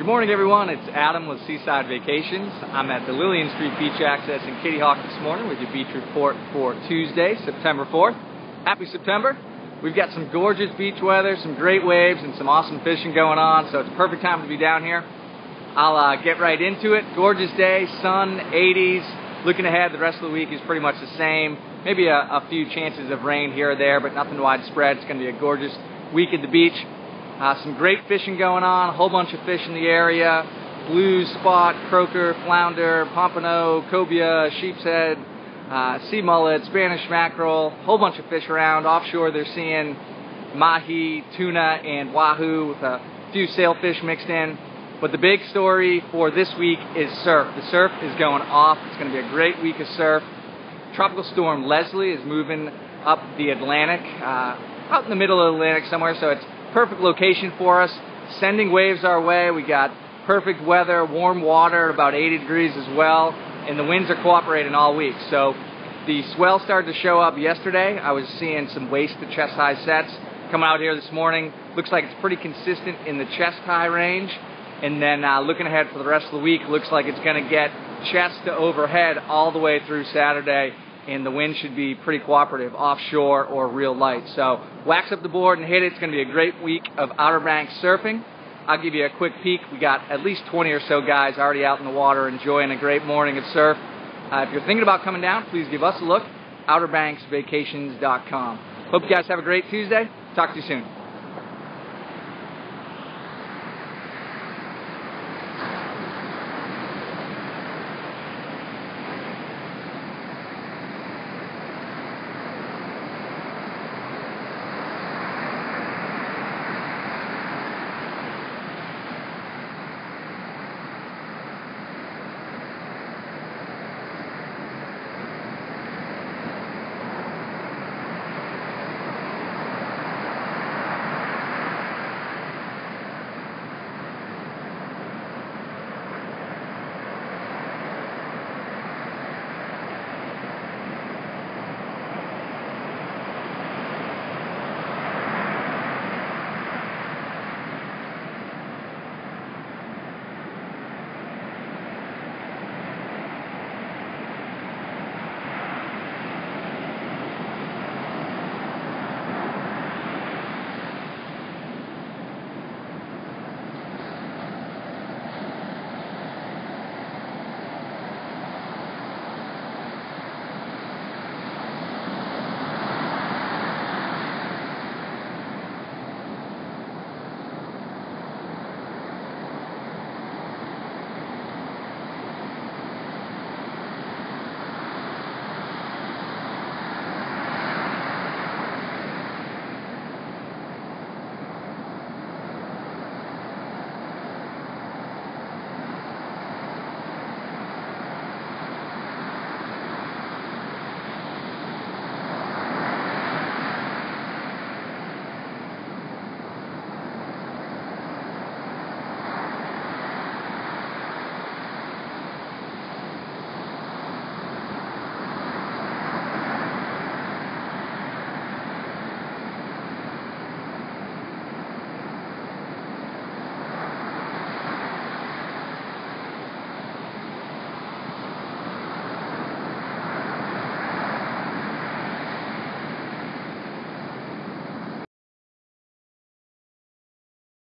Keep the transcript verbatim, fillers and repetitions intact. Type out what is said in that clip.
Good morning, everyone. It's Adam with Seaside Vacations. I'm at the Lillian St Beach Access in Kitty Hawk this morning with your beach report for Tuesday, September fourth. Happy September. We've got some gorgeous beach weather, some great waves, and some awesome fishing going on, so it's a perfect time to be down here. I'll uh, get right into it. Gorgeous day, sun, eighties. Looking ahead, the rest of the week is pretty much the same. Maybe a, a few chances of rain here or there, but nothing widespread. It's going to be a gorgeous week at the beach. Uh, some great fishing going on, a whole bunch of fish in the area. Blues, spot, croaker, flounder, pompano, cobia, sheepshead, uh, sea mullet, Spanish mackerel, a whole bunch of fish around. Offshore they're seeing mahi, tuna, and wahoo with a few sailfish mixed in. But the big story for this week is surf. The surf is going off. It's going to be a great week of surf. Tropical storm Leslie is moving up the Atlantic, uh, out in the middle of the Atlantic somewhere, so it's perfect location for us, sending waves our way. We got perfect weather, warm water at about eighty degrees as well, and the winds are cooperating all week. So the swell started to show up yesterday. I was seeing some waist to chest high sets come out here this morning. Looks like it's pretty consistent in the chest high range. And then uh, looking ahead for the rest of the week, looks like it's going to get chest to overhead all the way through Saturday, and the wind should be pretty cooperative, offshore or real light. So wax up the board and hit it. It's going to be a great week of Outer Banks surfing. I'll give you a quick peek. We got at least twenty or so guys already out in the water enjoying a great morning of surf. Uh, if you're thinking about coming down, please give us a look, outer banks vacations dot com. Hope you guys have a great Tuesday. Talk to you soon.